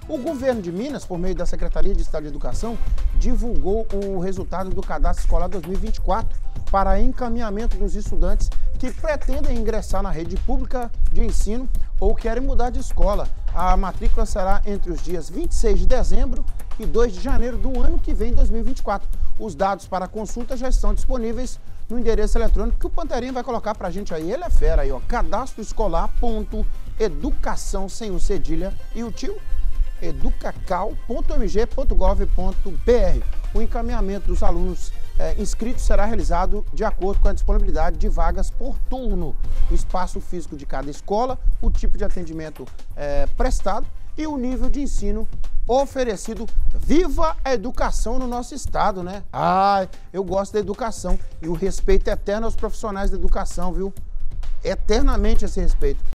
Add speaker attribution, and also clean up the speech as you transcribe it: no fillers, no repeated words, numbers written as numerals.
Speaker 1: O governo de Minas, por meio da Secretaria de Estado de Educação, divulgou o resultado do Cadastro Escolar 2024 para encaminhamento dos estudantes que pretendem ingressar na rede pública de ensino ou querem mudar de escola. A matrícula será entre os dias 26 de dezembro e 2 de janeiro do ano que vem, 2024. Os dados para consulta já estão disponíveis no endereço eletrônico que o Panterinha vai colocar pra gente aí. Ele é fera aí, ó, cadastroescolar.educação sem o cedilha e o tio educacal.mg.gov.br. O encaminhamento dos alunos inscritos será realizado de acordo com a disponibilidade de vagas por turno, o espaço físico de cada escola, o tipo de atendimento prestado e o nível de ensino oferecido. Viva a educação no nosso estado, né? Ah, eu gosto da educação e o respeito eterno aos profissionais da educação, viu? Eternamente esse respeito.